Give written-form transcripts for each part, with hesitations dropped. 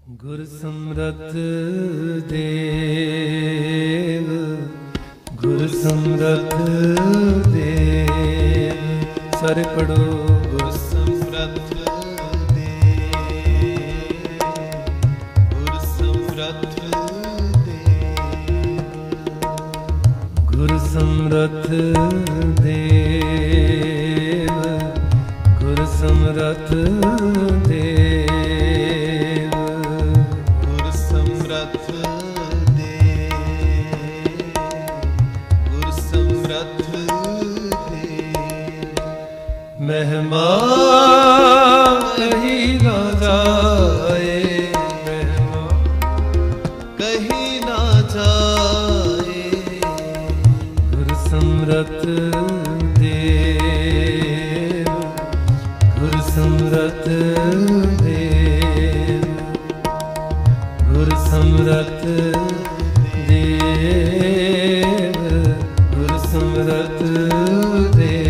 गुर समरथ देव, गुर समरथ देव। सारे पढ़ो। गुर समरथ देव, गुर समरथ देव, गुर समरथ देव, गुर समरथ देव। महिमा कहीं ना जाए, महिमा कहीं ना जाए। गुर समरथ देव, गुर समरथ देव, गुर समरथ देव, गुर समरथ देव।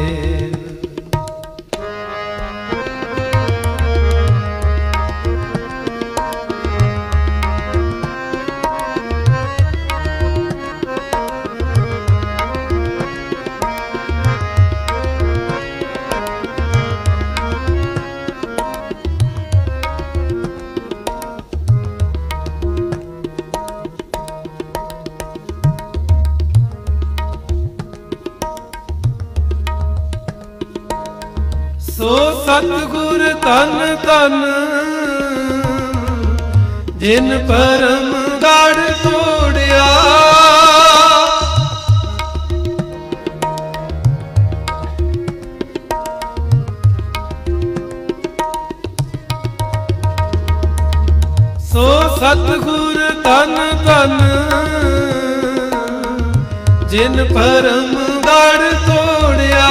सो सतगुर तन तन, जिन परम गढ़ तोड़िया। सो सतगुर तन तन, जिन परम गढ़ तोड़िया।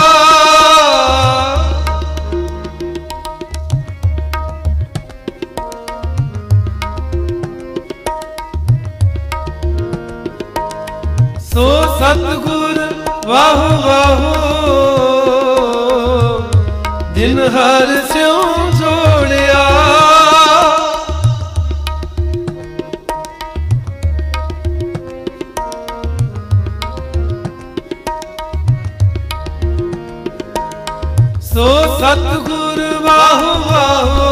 सो सतगुर वाहो वाहो, जिन हर स्यों जोड़िया। सो सतगुर वाहो वाहो,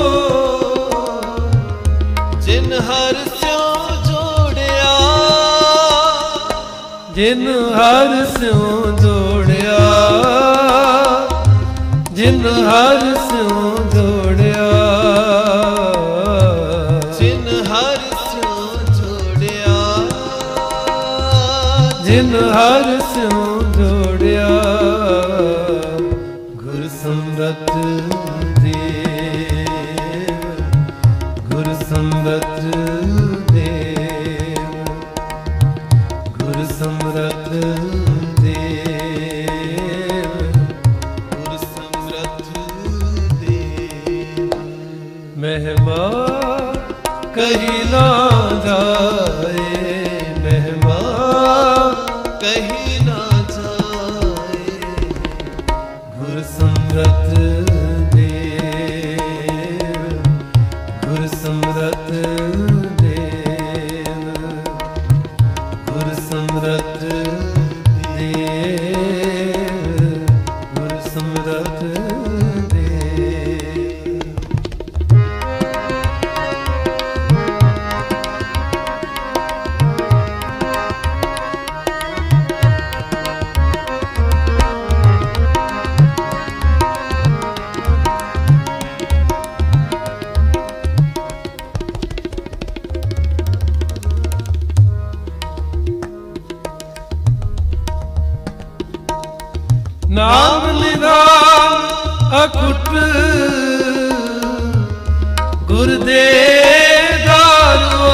जिन हर स्यों जोड़िया, जिन हर स्यों जोड़िया, जिन हर स्यों जोड़िया, जिन हर स्यों जोड़िया, जिन हर स्यों जोड़िया। गुर समरथ देव, गुर समरथ देव, गुर समरथ देव, गुर समरथ देव। महिमा कहीं ना जाए, महिमा कहीं ना जाए। गुर समरथ देव, गुर समरथ देव, गुर समरथ देव, गुर समरथ देव। नाम निधान अकुट गुरदेदारो।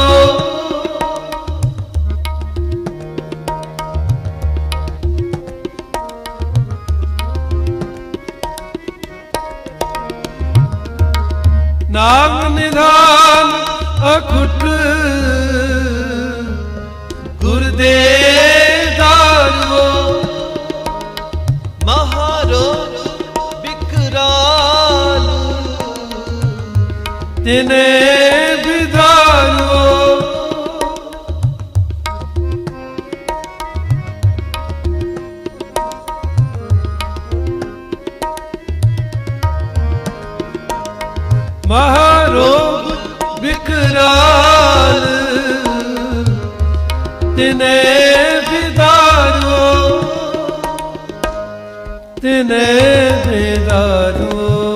नाम निधान अकुट गुरदेदारो। महारोग विकराल तिने विधारो महारोग विकराल तिने विधारो तिने विधारो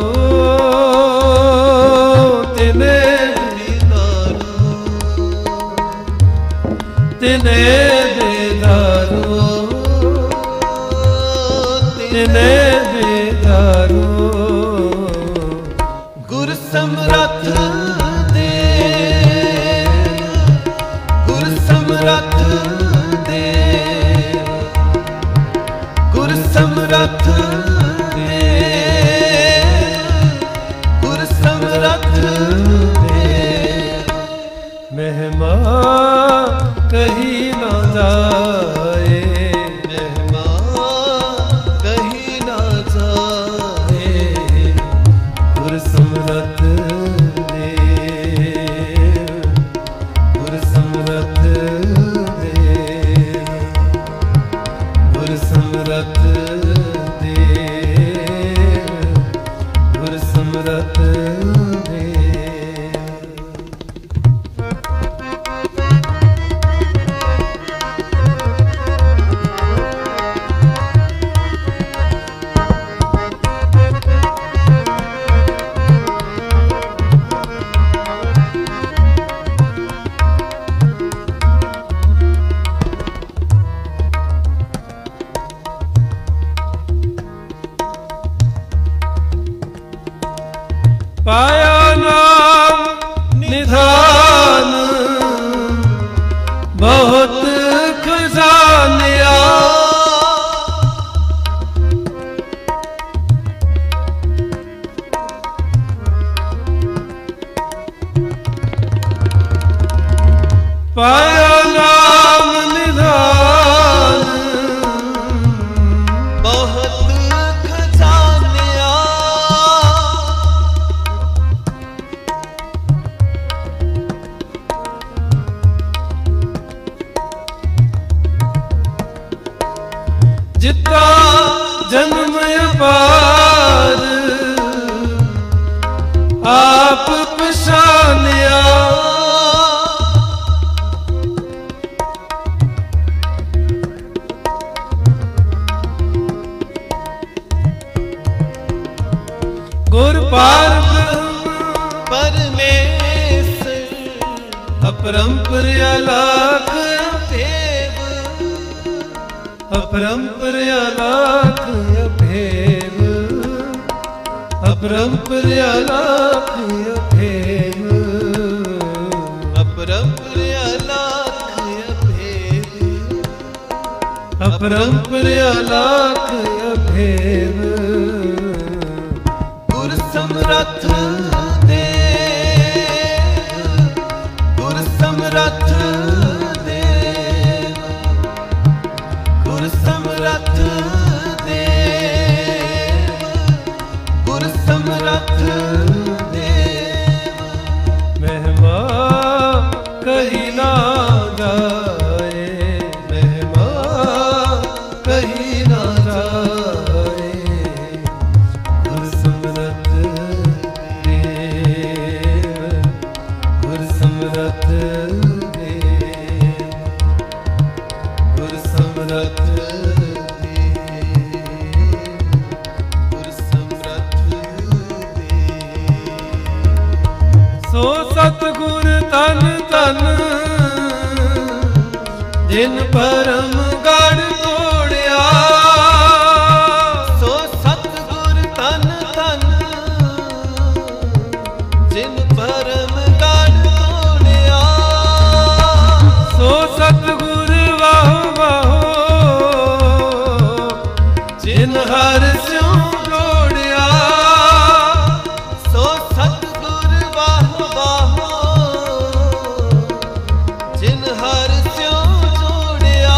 तिने विधारो तिने विधारो तिने विधारो गुर समरथ दे गुर समरथ दे गुर समरथ दे गुर समरथ दे महिमा कही न जाए महिमा कही न जाए गुर समरथ दे गुर समरथ दे गुर समरथ दे गुर समरथ दे पाया नाम निधान बहुत खजानिया पाया नाम निधान बहुत खजानिया जितना जन्म पार आप पछानिया गुर पार परमेश्वर अपरंपर अलख भेव अपरंपर अलख भेव अपरंपर अलख भेव अपरंपर अलख भेव अपरंपर अलख भेव गुर समरथ दे गुर समरथ दे गुर समरथ दे गुर समरथ दे महिमा कही ना जाए महिमा कही ना जाए गुर समरथ देव गुर समरथ देव गुर समरथ सो सतगुर तन तन जिन परम गढ़ तोड़िया सो सतगुर तन तन जिन परम गढ़ तोड़िया सो सतगुर वाहो वाहो जिन हर स्यों जोड़िया सो सतगुर वाहो वाहो जिन हर स्यों जोड़िया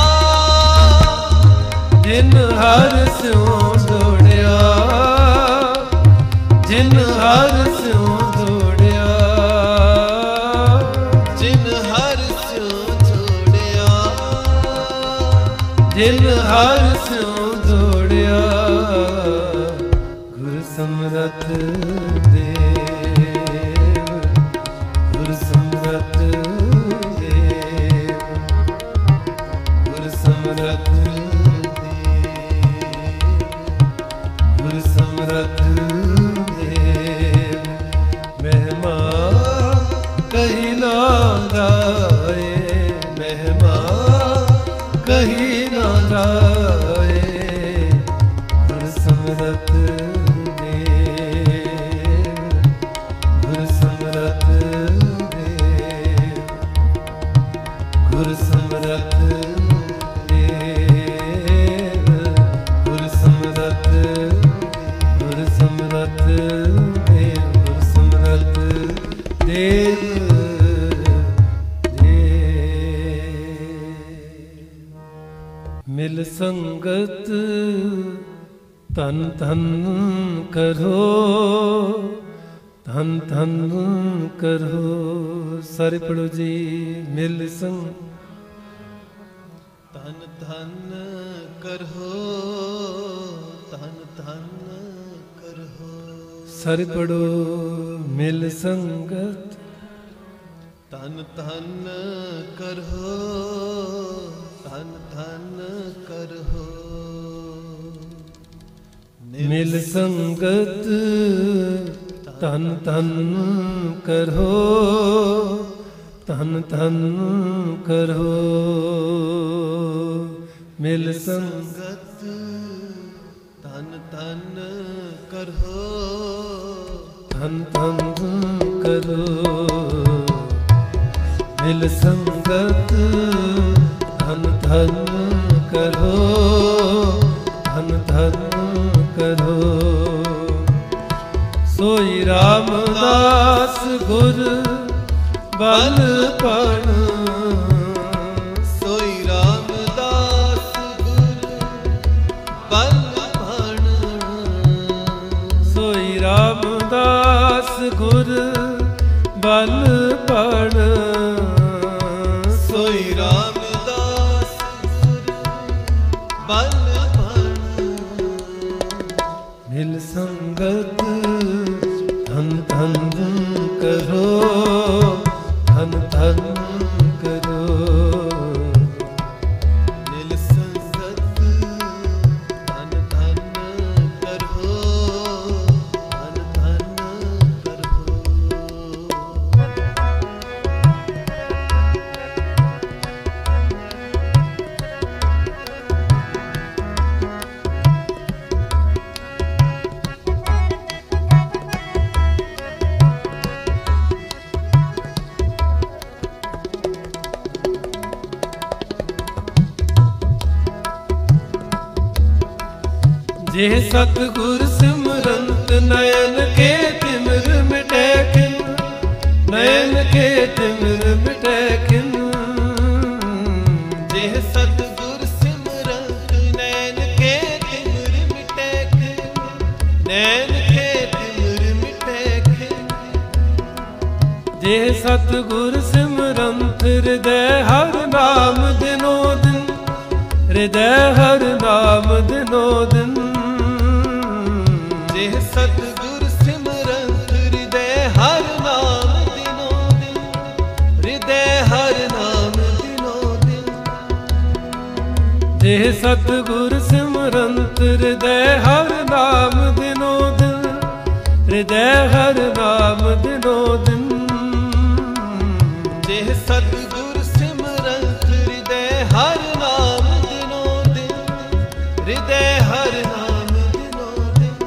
जिन हर स्यों जोड़िया जिन हर स्यों जोड़िया ਜਿਨ ਹਰ ਸਿਉ ਜੋੜਿਆ ਗੁਰ ਸਮਰਥ ਦੇਵ ਗੁਰ ਸਮਰਥ ਦੇਵ ਗੁਰ ਸਮਰਥ ਦੇਵ ਗੁਰ ਸਮਰਥ ਦੇਵ ਮਹਿਮਾ ਕਹੀ ਨਾ ਜਾਏ ਮਹਿਮਾ ਕਹੀ ਨਾ ਜਾਏ ਗੁਰ ਸਮਰਥ ਦੇਵ ਗੁਰ ਸਮਰਥ ਦੇਵ ਗੁਰ ਸਮਰਥ ਦੇਵ ਗੁਰ ਸਮਰਥ ਗੁਰ ਸਮਰਥ ਦੇਵ ਗੁਰ ਸਮਰਥ ਦੇਵ ਮਿਲ ਸੰਗਤ ਤਨ ਤਨ ਕਰੋ ਤਨ ਤਨ ਕਰੋ ਸਾਰੇ ਪੜੋ ਜੀ ਮਿਲ ਸੰਗ ਤਨ ਤਨ ਕਰੋ ਤਨ ਤਨ ਕਰੋ ਸਾਰੇ ਪੜੋ ਮਿਲ ਸੰਗਤ ਤਨ ਤਨ ਕਰੋ ਤਨ ਤਨ ਕਰੋ ਮਿਲ ਸੰਗਤ ਤਨ ਤਨ ਕਰੋ ਤਨ ਤਨ ਕਰੋ ਮਿਲ ਸੰਗਤ ਤਨ ਤਨ ਕਰੋ ਤਨ ਤਨ ਕਰੋ ਮਿਲ ਸੰਗਤ ਧਨ ਧਨ ਕਰੋ ਧਨ ਧਨ ਕਰੋ ਸੋਈ ਰਾਮਦਾਸ ਗੁਰ ਬਲ ਪਣ ਸੋਈ ਰਾਮਦਾਸ ਗੁਰ ਬਲ ਪਣ ਸੋਈ ਰਾਮਦਾਸ ਗੁਰ ਬਲ ਪਣ ਸੋਈ ਰਾਮਦਾਸ ਗੁਰ ਬਲ ਪਣ ਮਿਲ ਸੰਗਤ ਧਨ ਧਨ ਕਰੋ ਧਨ ਧਨ ਕਰੋ ਮਿਲ ਸੰਗਤ ਧਨ ਧਨ ਕਰੋ ਧਨ ਧਨ ਕਰੋ ਜੇ ਸਤਿਗੁਰ ਸਿਮਰੰਤ ਨੈਣ ਕੇ ਤਿਮਿਰ ਮਿਟੈ ਖਿਨ ਨੈਣ ਕੇ ਤਿਮਿਰ ਮਿਟੈ ਖਿਨ ਜੇ ਸਤਿਗੁਰ ਸਿਮਰੰਤ ਨੈਣ ਕੇ ਤਿਮਿਰ ਮਿਟੈ ਖਿਨ ਨੈਣ ਕੇ ਤਿਮਿਰ ਮਿਟੈ ਖਿਨ ਜੇ ਸਤਿਗੁਰ ਸਿਮਰੰਤ ਹਿਰਦੈ ਹਰ ਨਾਮ ਦਿਨੋ ਦਿਨ ਹਿਰਦੈ ਹਰ ਨਾਮ ਦਿਨੋ ਦਿਨ ਜੇ ਸਤਿਗੁਰ ਸਿਮਰੰਤ ਹਿਰਦੈ ਹਰ ਨਾਮ ਦਿਨੋ ਦਿਨ ਹਿਰਦੈ ਹਰ ਨਾਮ ਦਿਨੋ ਦਿਨ ਜੇ ਸਤਿਗੁਰ ਸਿਮਰੰਤ ਹਿਰਦੈ ਹਰ ਨਾਮ ਦਿਨੋ ਦਿਨ ਹਿਰਦੈ ਹਰ ਨਾਮ ਦਿਨੋ ਦਿਨ ਜੇ ਸਤਿਗੁਰ ਸਿਮਰੰਤ ਹਿਰਦੈ ਹਰ ਨਾਮ ਦਿਨੋ ਦਿਨ ਹਿਰਦੈ ਹਰ ਨਾਮ ਦਿਨੋ ਦਿਨ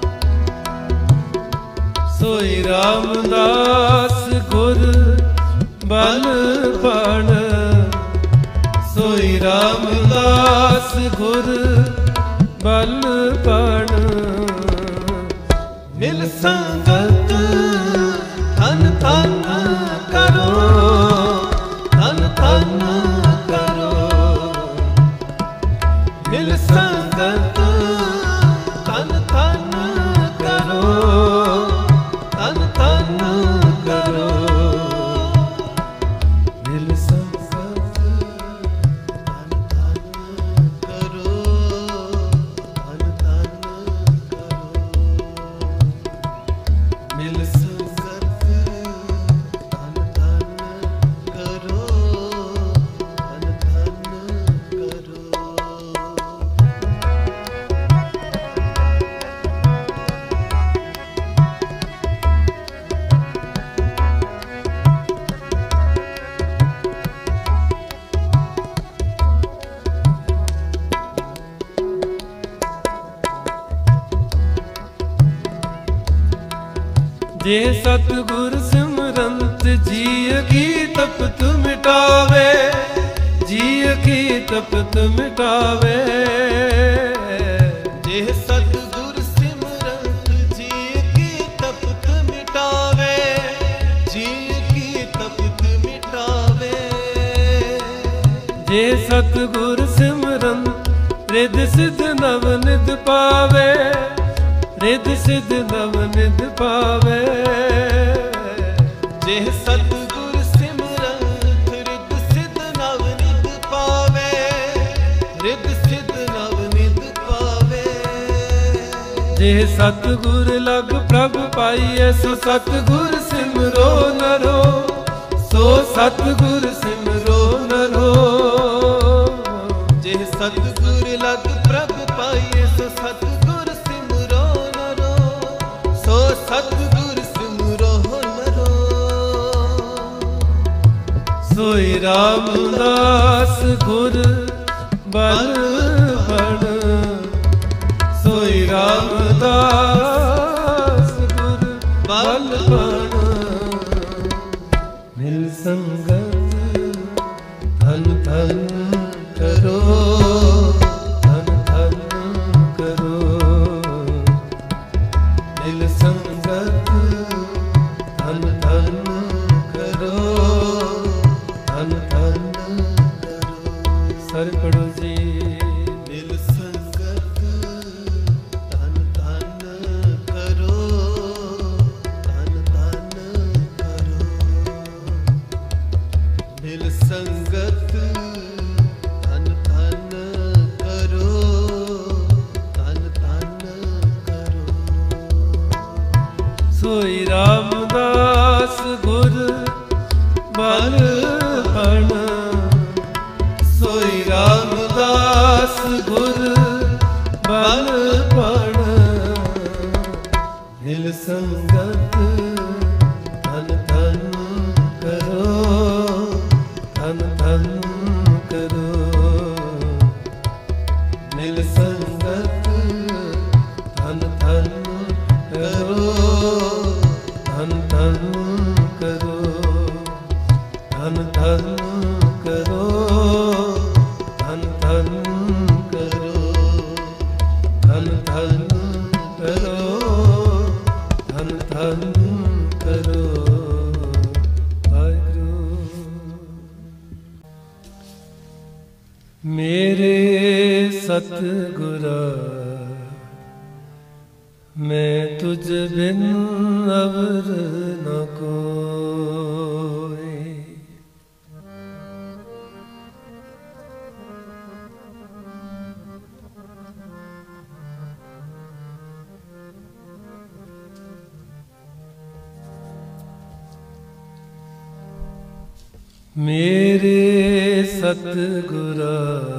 ਸੋਈ ਰਾਮਦਾਸ ਗੁਰ ਬਲ ਪਣ ਸੋਈ ਰਾਮਦਾਸ ਗੁਰ ਬਲ ਪਣ ਮਿਲ ਸੰਗਤ ਧਨ ਧਨ ਕਰੋ ਧਨ ਧਨ ਕਰੋ ਮਿਲ ਸੰਗਤ ਧਨ ਧਨ ਕਰੋ ਧਨ ਧਨ ਕਰੋ ਮਿਲ ਸੰਗਤ ਧਨ ਧਨ जे सतगुर सिमरंत जिय की तपत मिटावे, जिय की तपत मिटावे। जे सतगुर सिमरंत जिय की तपत मिटावे, जिय की तपत मिटावे। जे सतगुर सिमरंत रिद सिद्ध नव निध पावे, रिद सिद्ध नव निध पावे। जे सतगुर सिमरंत रिद सिद्ध नव निध पावे, रिद सिद्ध नव निध पावे। जे सतगुर लग प्रभ पाइए सो सतगुर सिमरो नरो, सो सतगुर सिमरो नरो। जे सतगुर लग प्रभ पाइए सो सतगुर सिमरो नरो, सो सतगुर सिमरो नरो। सोई रामदास गुर बल बण, सोई रामदास गुर बल बण। मिल संगत धन धन करो, धन धन करो। मिल संगत धन धन करो, धन धन करो। सर पढ़ो जी। मिल संगत धन धन करो, धन धन करो। मिल संगत धन धन करो, धन धन करो। सोई रामदास गुर बल बण, सोई रामदास गुर बल बण। मिल संगत धन धन करो, धन धन करो। मिल संगत धन धन करो, धन धन करो, धन धन करो, धन धन करो, धन धन करो, धन धन करो। वाहिगुरू। मेरे सतगुरा मैं तुझ बिन अवर न कोई। मेरे सतगुरा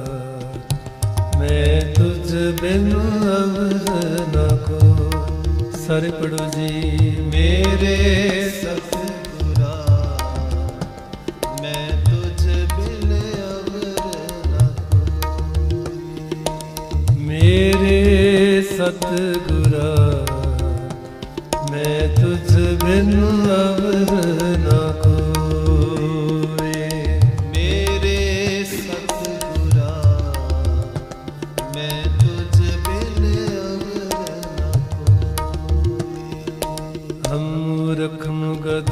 मैं तुझ बिन अवर न को। सारे पढ़ो जी। मेरे सतगुरा मैं तुझ बिन अवर न कोई। मेरे सतगुरा मैं तुझ बिन अवर न कोई। मेरे सतगुरा मैं तुझ बिन अवर न कोई। हम मूरख मुगध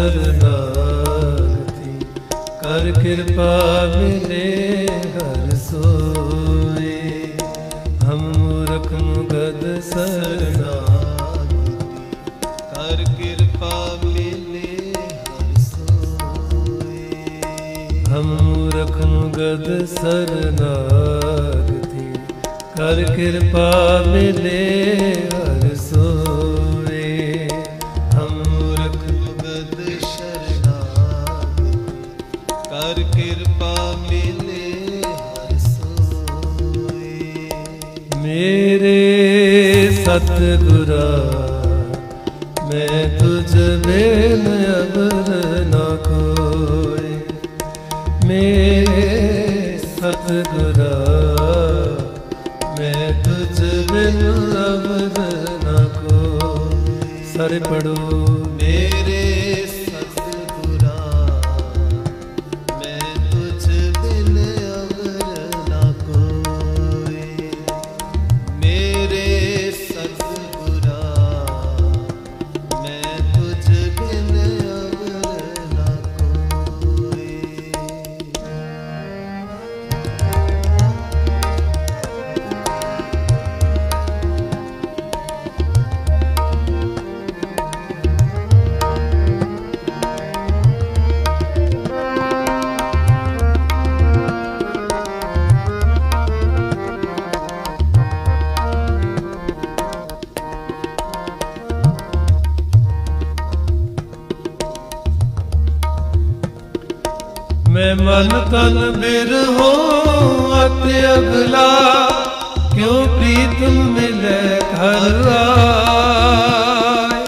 शरणागति कर कृपा मिले हर सोए। हम मूरख मुगध शरणागति कर कृपा मिले हर सोए। हम मूरख मुगध शरणागति कर कृपा मिले हर सोए। हम मूरख मुगध शरणागति कर कृपा मिले हर सोए। मेरे सतगुरा मैं तुझ बिन अवर न कोई। मेरे सतगुरा मैं तुझ बिन अवर न कोई। सारे पढ़ो। मैं मन तन बिरहो अति अगला, क्यों प्रीतम मिले घर आए।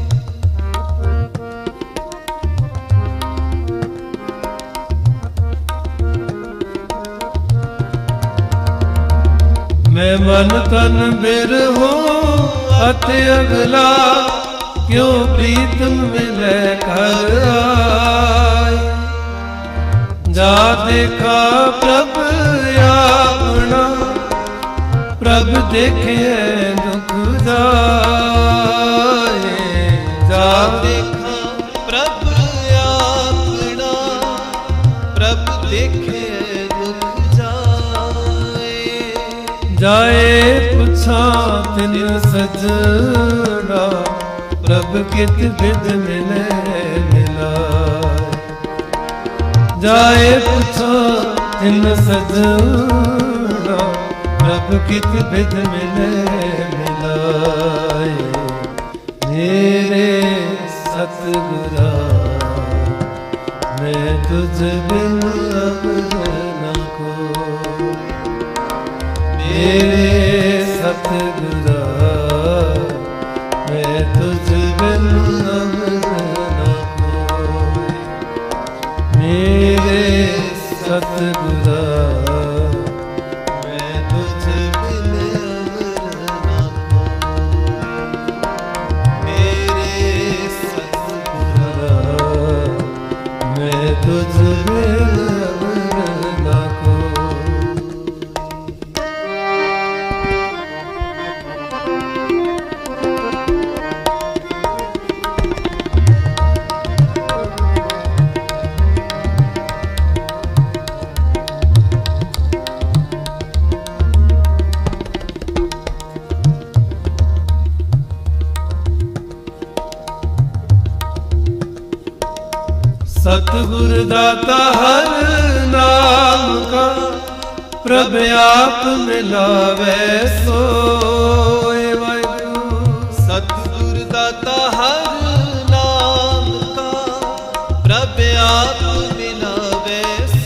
मैं मन तन बिरहो अति अगला, क्यों प्रीतम मिले घर आए। जा देखा प्रभ अपना, प्रभ देखे दुख जाए। जा देखा प्रभ अपना, प्रभ देखे दुख जाए। जाए पुछा तिन सजना, प्रभ कित बिद मिले मिलाए। जाए पुछा तिन सजना, प्रभ कित बिद मिले मिलाए। मेरे सतगुरा मैं तुझ बिन अब न को। मेरे सतगुरा मैं तुझ बिन अब न कोई। मेरे सतगुरा मैं तुझ बिन अब न कोई। मेरे सतगुरा मैं तुझ बिन अब न कोई। सतगुर दाता हर नाम का, प्रभ आप मिलावे सोए वाहिगुरु। सतगुर दाता हर नाम का, प्रभ आप मिलावे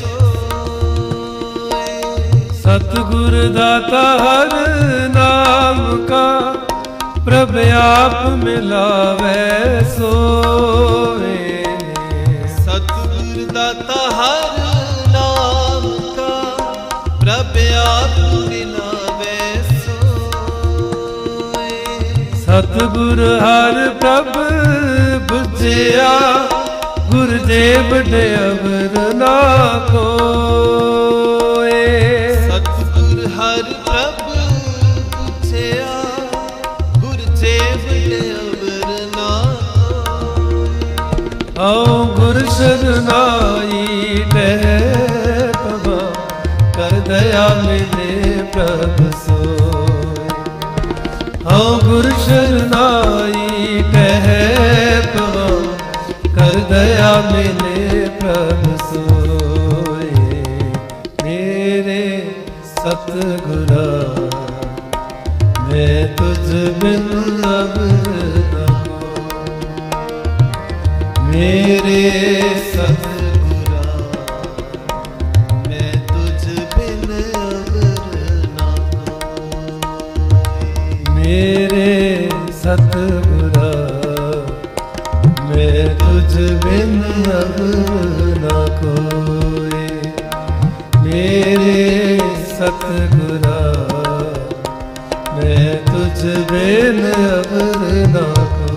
सोए। सतगुर दाता हर नाम का, प्रभ आप मिलावे सोए। सतगुर दाता हर नाम का, प्रभ आप मिलावे सोए। सतगुर हर प्रभ बुझिया, गुर जे बड़े अवर ना कोए। सतगुर हर प्रभ बुझिया, गुर जे बड़े अवर ना कोए। आओ गुर शरनाई टह पवा, कर दया मिले प्रभ सोए। आओ गुर शरनाई टह पवा, कर दया मिले प्रभ सोए। मेरे सतगुरा मैं तुझ बिन अब न कोई। मेरे सतगुरा मैं तुझ बिन अब न कोई। मेरे सतगुरा मैं तुझ बिन अब न कोई। मेरे सतगुरा मैं तुझ बिन अब न कोई।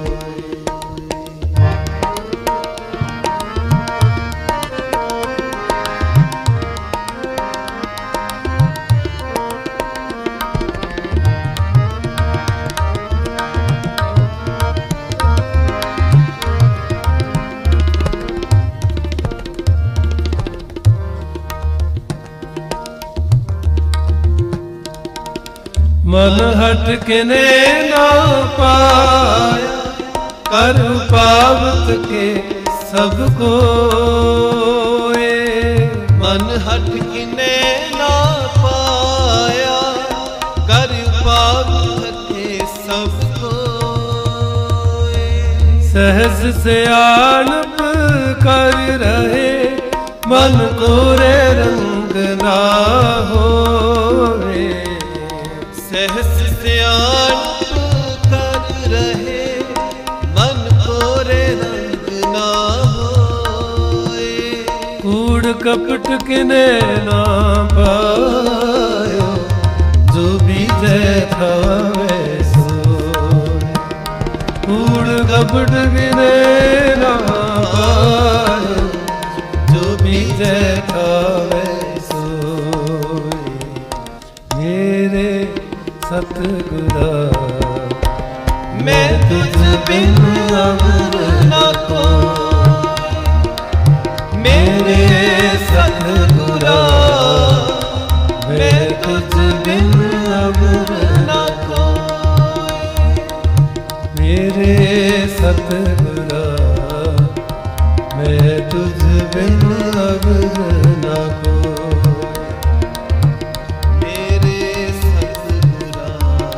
मन हट किने ना पाया, कर पावत के सबको। मन हट किने ना पाया, कर पावत के सबको। सहस सियाणप कर रहे मन कोरे रंग ना होवे। सहस सियाणप कर रहे मन कोरे रंग ना होए। कूड़ कपट किने ना पायो जो बीजे खावे सोए। कूड़ कपट किने ना पायो जो बीजे खावे सोए। मेरे सतगुरा मैं तुझ बिन अमर न कोई। मेरे सतगुरा मैं तुझ बिन अमर न कोई। मेरे सतगुरा मैं तुझ बिन अबर ना कोई। मेरे सतगुरा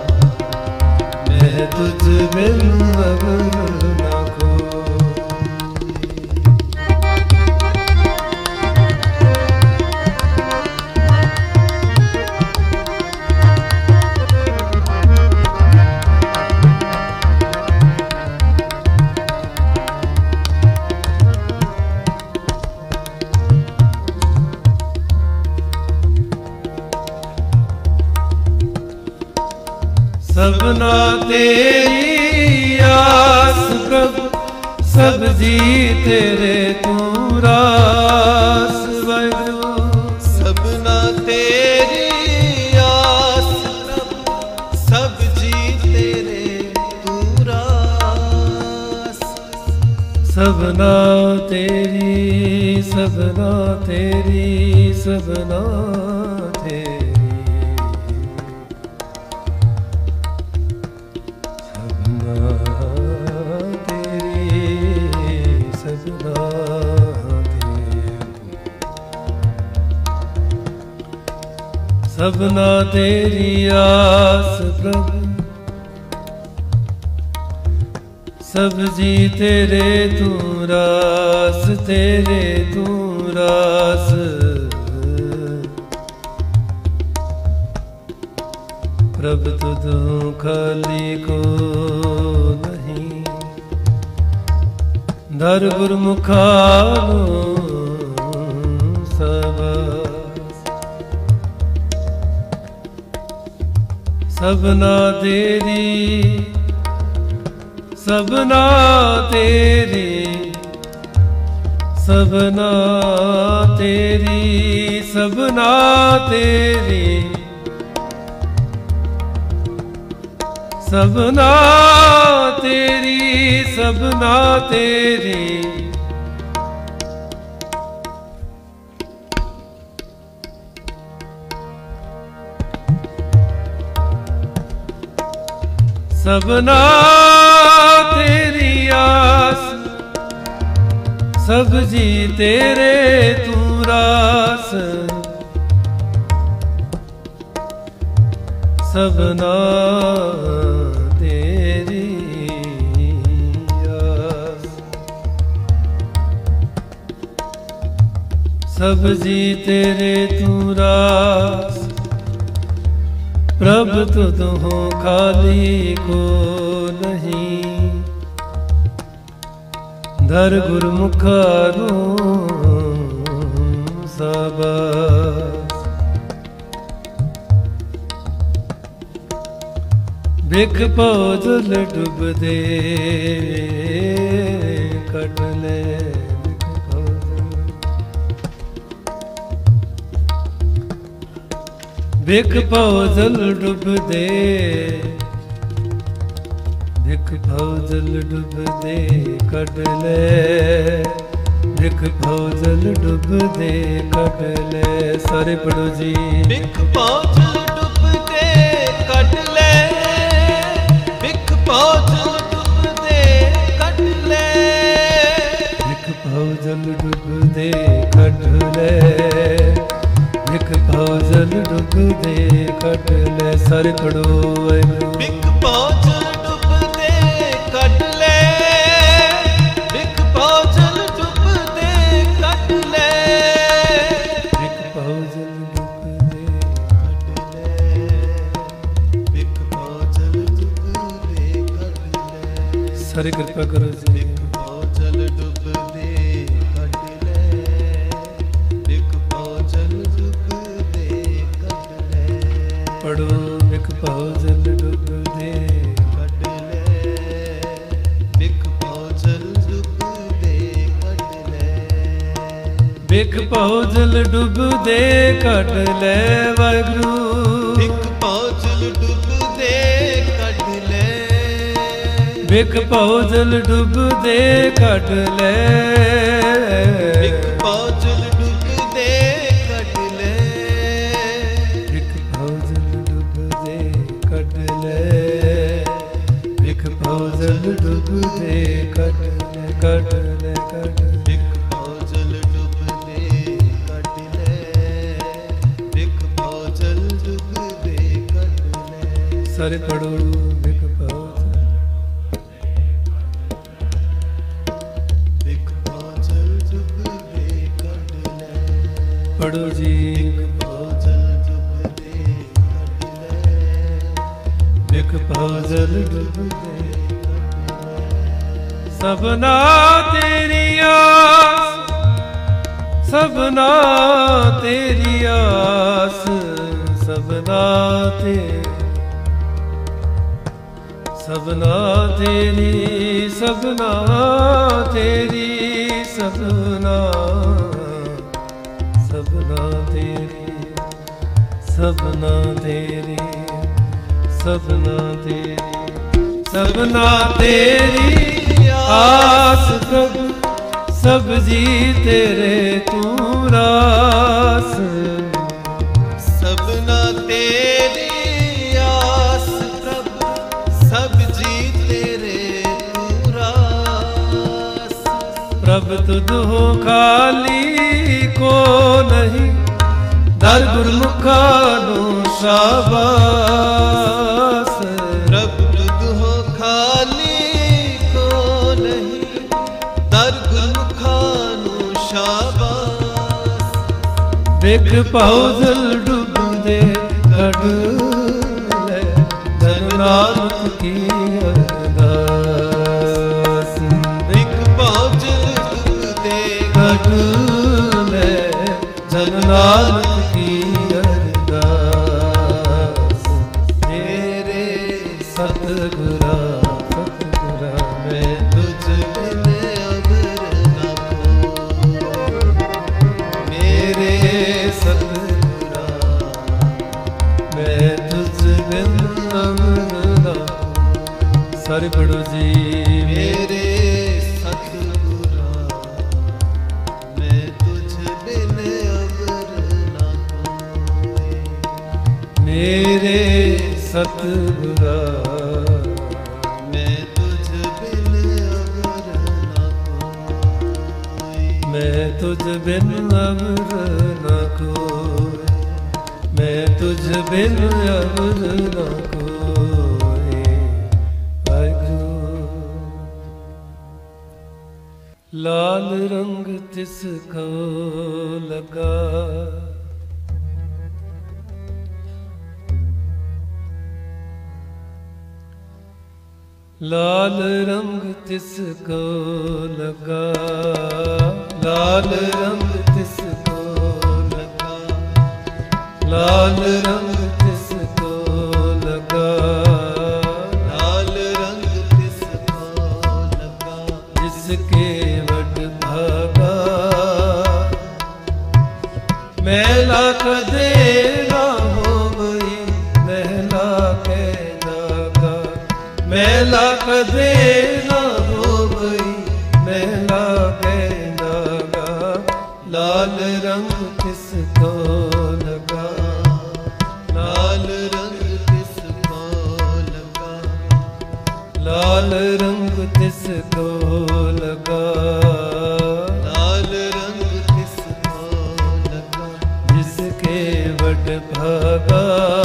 मैं तुझ बिन अबर ना कोई। सबना तेरी आस प्रभु सब जी तेरे तू रास। वाहिगुरू सबना तेरी आस सब जी तेरे तू रास। सबना तेरी सबना तेरी सबना तेरी सबना तेरी आस प्रभु सब जी तेरे तू रास। तेरे तू रास प्रभु तुझ खाली को नहीं। धर गुरमुखानो सबना तेरी सबना तेरी सबना तेरी सबना तेरी सबना तेरी सबना तेरी सबना तेरी आस सब जी तेरे तू रास। सबना तेरी आस सब जी तेरे तू रास। प्रभु तुझ हो खाली को नहीं। धर गुरमुखानो साबास। बिख पौजल डूब दे कट ले। बिख पौजल डूब दे बिख पौजल डूब दे कट ले। बिख पौजल डूब दे कट ले। सारे पढ़ो जी। बिख पौजल डूब दे कट ले। बिख पौजल डूब दे कट ले। बिख पौजल डूब दे कट ले। बिख पौजल डूब दे कट ले। सारे पढ़ो वाहिगुरू। बिख पौजल डूब दे कट ले। बिख पौजल डूब दे कट ले। ਬਿਖ ਭੌਜਲ ਡੁੱਬਦੇ ਕੱਢ ਲੈ ਵਾਹਿਗੁਰੂ। ਬਿਖ ਭੌਜਲ ਡੁੱਬਦੇ ਕੱਢ ਲੈ। ਬਿਖ ਭੌਜਲ ਡੁੱਬਦੇ ਕੱਢ ਲੈ। ਬਿਖ ਭੌਜਲ ਡੁੱਬਦੇ ਕੱਢ ਲੈ। ਬਿਖ ਭੌਜਲ ਡੁੱਬਦੇ ਕੱਢ ਲੈ। ਬਿਖ ਭੌਜਲ ਡੁੱਬਦੇ ਕੱਢ ਲੈ ਕੱਢ ਲੈ ਕੱਢ ਲੈ। ਬਿਖ ਭੌਜਲ ਡੁੱਬਦੇ ਕੱਢ ਲੈ। ਬਿਖ ਭੌਜਲ ਡੁੱਬਦੇ ਕੱਢ ਲੈ। ਸਾਰੇ ਪੜੋ ਬਿਖ ਭੌਜਲ। ਬਿਖ ਭੌਜਲ ਡੁੱਬਦੇ ਕੱਢ ਲੈ। ਪੜੋ ਜੀ। ਭੌਜਲ ਡੁੱਬਦੇ ਕੱਢ ਲੈ। ਬਿਖ ਭੌਜਲ ਡੁੱਬਦੇ ਸਭਨਾ ਤੇਰੀ ਆਸ, ਸਭਨਾ ਤੇਰੀ ਆਸ, ਸਭਨਾ ਸਭਨਾ ਤੇਰੀ, ਸਭਨਾ ਤੇਰੀ, ਸਭਨਾ ਸਭਨਾ ਤੇਰੀ, ਸਭਨਾ ਤੇਰੀ, ਸਭਨਾ ਤੇਰੀ, ਸਭਨਾ ਤੇਰੀ ਆਸ ਪ੍ਰਭੂ, ਸਭ ਜੀ ਤੇਰੇ ਤੂੰ ਰਾਸ। ਸਭਨਾ ਤੇਰੀ ਆਸ ਪ੍ਰਭੂ, ਸਭ ਜੀ ਤੇਰੇ ਤੂੰ ਰਾਸ। ਪ੍ਰਭ ਤੁਧ ਹੋ ਖਾਲੀ ਕੋ ਨਹੀਂ, ਦਰ ਗੁਰਮੁਖਾਂ ਨੂੰ ਸ਼ਾਬਾਸ। ਪ੍ਰਭ ਤੁਧ ਹੋ ਖਾਲੀ ਕੋ ਨਹੀਂ, ਦਰ ਗੁਰਮੁਖਾਂ ਨੂੰ ਸ਼ਾਬਾਸ। ਬਿਖ ਭੌਜਲ ਡੁੱਬਦੇ ਕੱਢ ਲੈ, ਧਨ ਨਾਨਕ ਕੀ ਅਰਦਾਸ। ਬਿਖ ਭੌਜਲ ਡੁੱਬਦੇ ਕੱਢ ਲੈ, ਧਨ ਨਾਨਕ ਕੀ ਅਰਦਾਸ। ਮੇਰੇ ਸਤਿਗੁਰਾ ਸਤਿਗੁਰਾ ਮੈਂ ਤੁਝ ਬਿਨ ਅਵਰ ਨਾ ਕੋਈ। ਮੇਰੇ ਸਤਿਗੁਰਾ ਮੈਂ ਤੁਝ ਬਿਨ ਅਮਰ ਨਾ। ਸਾਰੇ ਪੜੋ ਜੀ। ਮੇਰੇ ਸਤਿਗੁਰਾ ਮੈਂ ਤੁਝ ਬਿਨ ਅਵਰ ਨਾ ਕੋਈ। ਮੇਰੇ ਸਤਿਗੁਰਾ ਮੈਂ ਤੁਝ ਬਿਨ ਅਵਰ ਨਾ ਕੋਈ। ਮੈਂ ਤੁਝ ਬਿਨ ਅਮਰ ਨਾ ਕੋਈ। ਮੈਂ ਤੁਝ ਬਿਨ ਅਮਰ ਨਾ ਕੋਈ। ਵਾਹਿਗੁਰੂ। ਲਾਲ ਰੰਗ ਤਿਸ ਕੋ ਲਗਾ, ਲਾਲ ਰੰਗ ਤਿਸ ਕੋ ਲਗਾ, ਲਾਲ ਰੰਗ ਤਿਸ ਕੋ ਲਗਾ, ਲਾਲ ਰੰਗ ਤਿਸ ਕੋ ਲਗਾ, ਲਾਲ ਰੰਗ ਤਿਸ ਕੋ ਲਗਾ। ਜਿਸਕੇ ਵਡ ਭਾਗਾ, ਮਹਿਲਾ ਕਦੇ ਨਾ ਹੋਵਈ, ਮਹਿਲਾ ਕੇ ਜਾਗਾ, ਮਹਿਲਾ ਕਦੇ ਨਾ ਹੋਵਈ, ਮਹਿਲਾ ਕੇ ਜਾਗਾ। ਲਾਲ ਰੰਗ ਤਿਸ ਕੋ ਲਗਾ, ਲਾਲ ਰੰਗ ਤਿਸ ਕੋ ਲਗਾ। ਲਾਲ ਰੰਗ ਤਿਸ ਕੋ ਲਗਾ, ਲਾਲ ਰੰਗ ਤਿਸ ਕੋ ਲਗਾ। ਜਿਸਕੇ ਵਡ ਭਾਗਾ,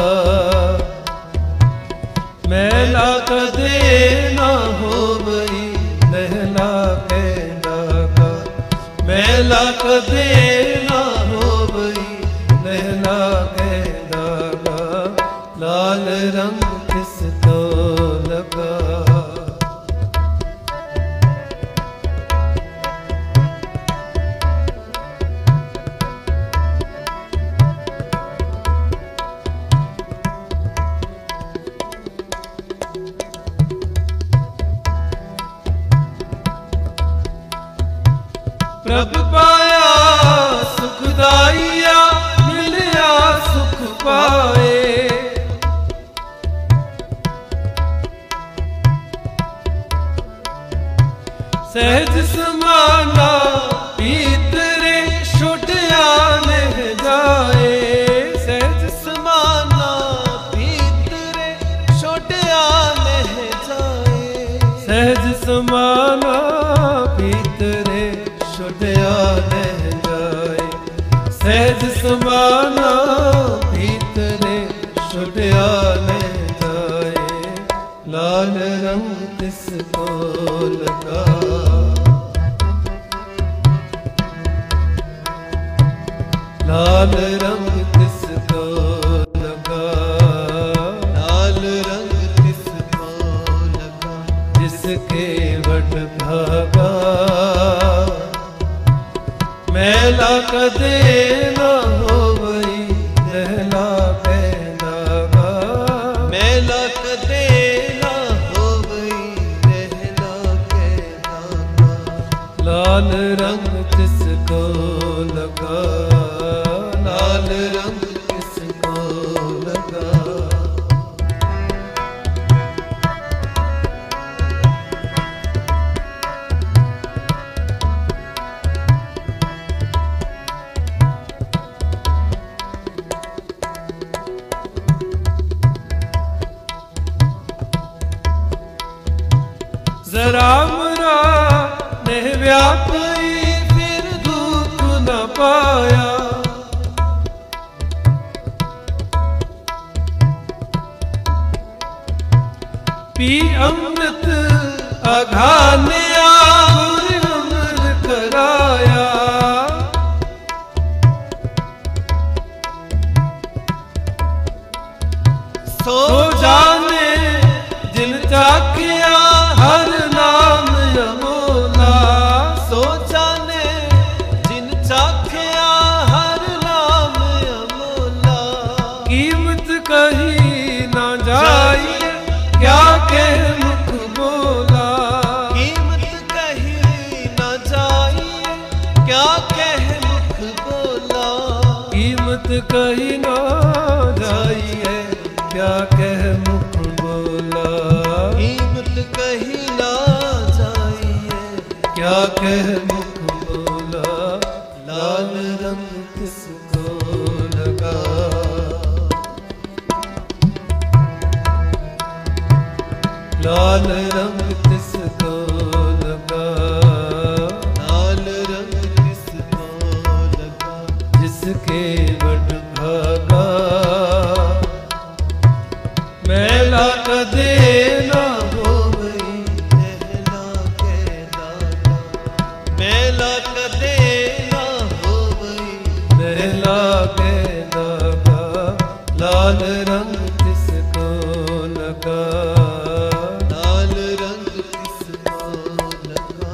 ਮਹਿਲਾ ਕਦੇ ਨਾ ਹੋਵਈ, ਮਹਿਲਾ ਕੇ ਜਾਗਾ, ਮਹਿਲਾ ਕਦੇ ਨਾ ਹੋਵਈ, ਮਹਿਲਾ ਕੇ ਜਾਗਾ। ਲਾਲ ਰੰਗ ਕਿਸ ਕੋ ਲਗਾ, ਪ੍ਰਭ ਪਾਇਆ सुखदाइया मिलिया सुख पाए। सहज समाना भीतरे छुटिया नहीं जाए। सहज समाना भीतरे छुटिया नहीं जाए। सहज समाना भीतरे छुटिया नहीं जाए। सहज समाना भीतरे छुटिया नहीं जाए। लाल रंग तिसको लगा, लाल रंग तिसको लगा, लाल रंग तिसको लगा। जिसके वट भागा मैला कदे न होवई नहला कहलागा। मैला कदे न होवई नहला कहलागा। लाल रंग तिसको लगा, लाल रंग तिसको लगा। जरा मरा ने व्यापी फिर दुख न पाया। पी अमृत अघानिया गुर अमर कराया। सो जाने जिन चाखिया हर नाम अमोला। सो जाने जिन चाखिया हर नाम अमोला। कीमत कही ना जाई क्या कह मुख बोला। कीमत कही न जाइए क्या कह मुख बोला। कीमत कही ना जाई है क्या कह मुख बोला। कीमत कही ना जाइए क्या कह मुख बोला। लाल रंग किसको लगा, लाल रंग किसको लगा। लाल रंग किसको लगा। जिसके वट भागा मैला कदे न होवई नहला कहलागा। मैला कदे न होवई नहला कहलागा। लाल रंग तिसको लगा, लाल रंग किसको लगा।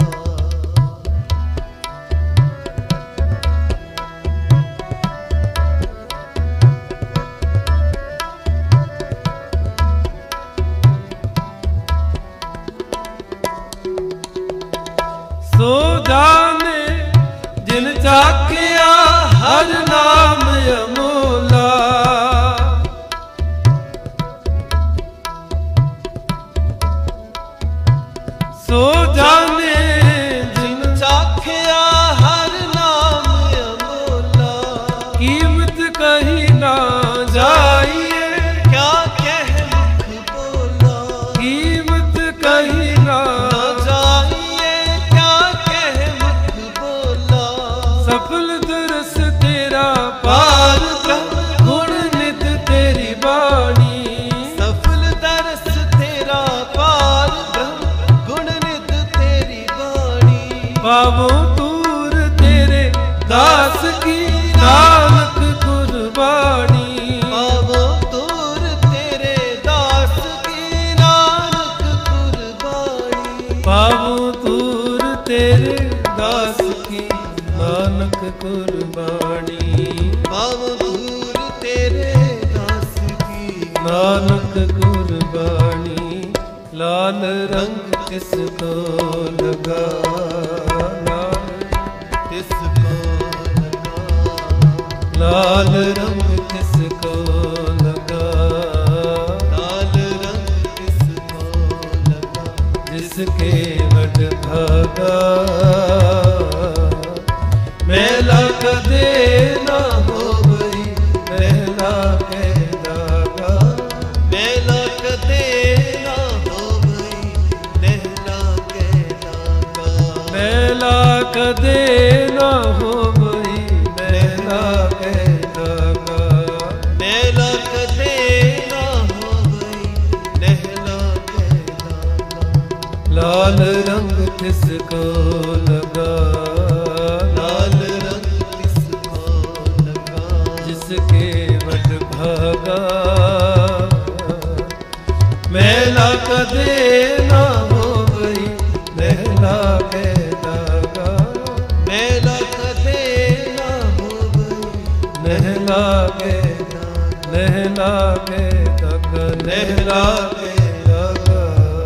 सो जाने जिन चाखिया हर नाम अमोला। सो जाने जिन चाखिया हर नाम अमोला। कीमत कही ना जाइए क्या कह मुख बोला। कीमत कही ना न जाइए क्या कह मुख बोला। सफल दरस तेरा पार ब्रह्म गुण नित तेरी बाणी। सफल दरस तेरा पार ब्रह्म गुण नित तेरी बाणी। पावो दूर तेरे दास की नानक कुर्बानी। पावो दूर तेरे दास की नानक कुर्बानी। पावो दूर तेरे दास की नानक कुर्बानी। पावो दूर तेरे दास की नानक कुर्बानी। लाल रंग किसको लगा, लाल तिसको लगा। लाल रंग किसको लगा, लाल रंग किसको लगा, जिसके वड भागा मैला कदे ना हो गई, मैला के दागा, मैला कदे ना हो गई, नहला के दागा, मैला कदे ना हो गई, मैला के दागा, मैला कदे ना हो गई, नहला के दागा, लाल रंग किसको लगा, लाल रंग किसको लगा, जिसके वड भागा मैला कदे ना हो गई, मैला के दागा, मैला कदे ना हो गई, नहला के नहला के दागा, नहला के दागा,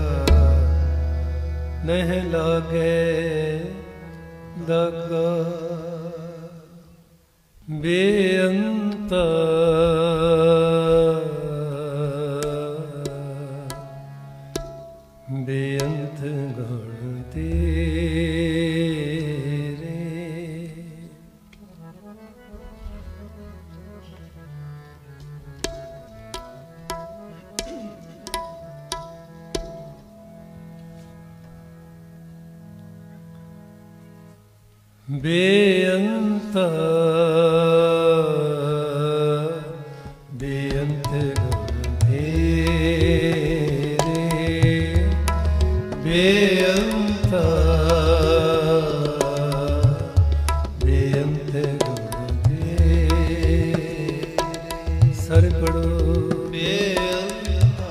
नहला के दागा। बेअंता बेअंत गुण तेरे, बेअंता बेअंत गुण तेरे, बेअंता बेअंत गुण तेरे। सर पढ़ो बेअंता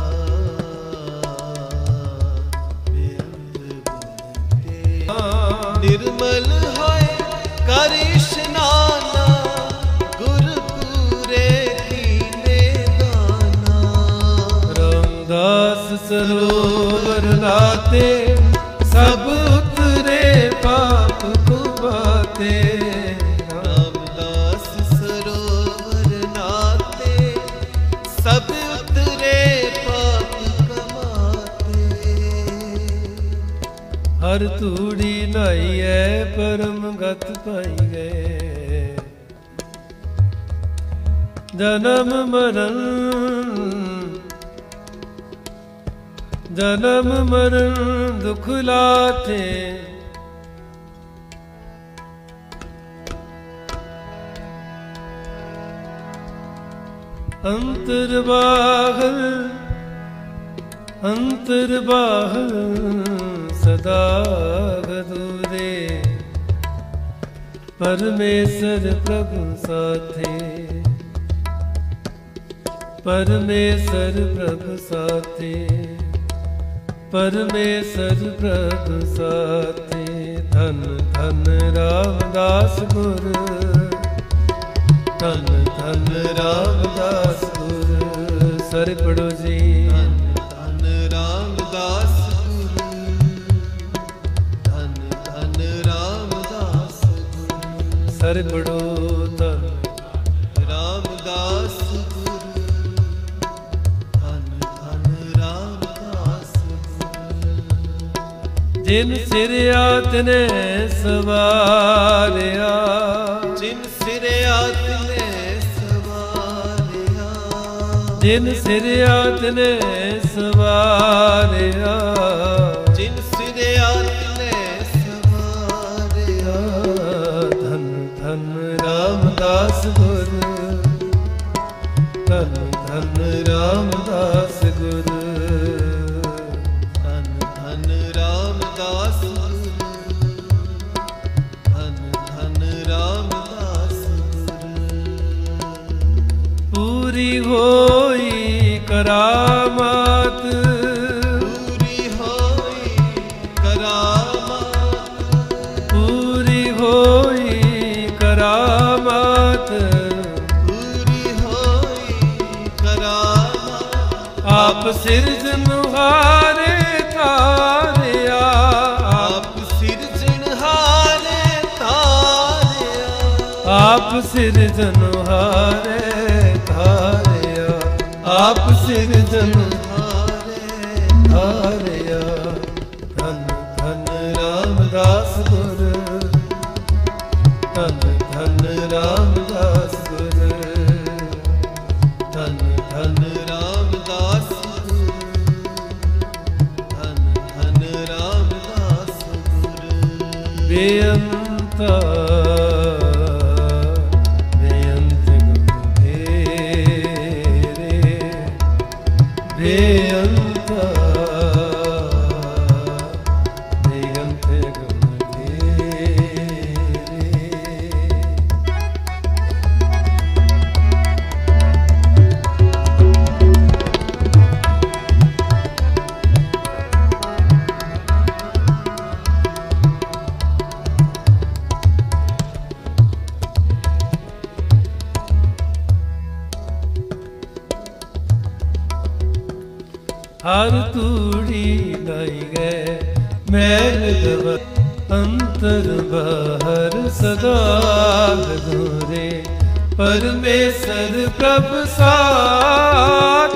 बेअंत गुण तेरे, निर्मल होए कर इशनाना, गुरपुरे कीने दाना, रामदास सरोवर नाते, सब उतरे पाप कुबाते, रामदास सरोवर नाते, सब उतरे पाप कमाते, हर तूड़ी नाइए परम गत पाई गए, जन्म मरण जन्म मरण दुख लाते, अंतर बाहर सदा गदूरे, परमेश्वर प्रभु साथे, परमेश्वर प्रभु साथे, परमेश्वर प्रभु साथे। धन धन रामदास गुर, धन धन रामदास गुर। सर पढ़ो जी। धन धन रामदास गुरु, धन धन रामदास गुरु। सर पढ़ो धन रामदास गुरु, धन धन रामदास गुरु। जिन सिरिया तिने सवारिया, जिन सिरिया तिने सवारिया, जिन सिरिया तिने सवारिया, जिन सिरिया तिने सवारिया। धन धन रामदास गुर, धन धन रामदास गुर। धन धन रामदास गुरु, धन धन रामदास गुरु। पूरी होई करामात, पूरी होई करामात, पूरी होई करामात। पूरी होई करामात। आप सिरजनहारे तारिया, आप सिरजनहारे तारिया। आप सिरजनहारे धारया, आप सिरजनहारे धारया। धन धन रामदास गुर, धन धन रामदास गुर, धन धन रामदास गुर, धन धन रामदास गुर। बेअंता बेअंता बेअंत गंभीरे। हर तूड़ी लाई गए मैल दब अंतर बाहर सदा धोरे। परमेश्वर प्रभ साथ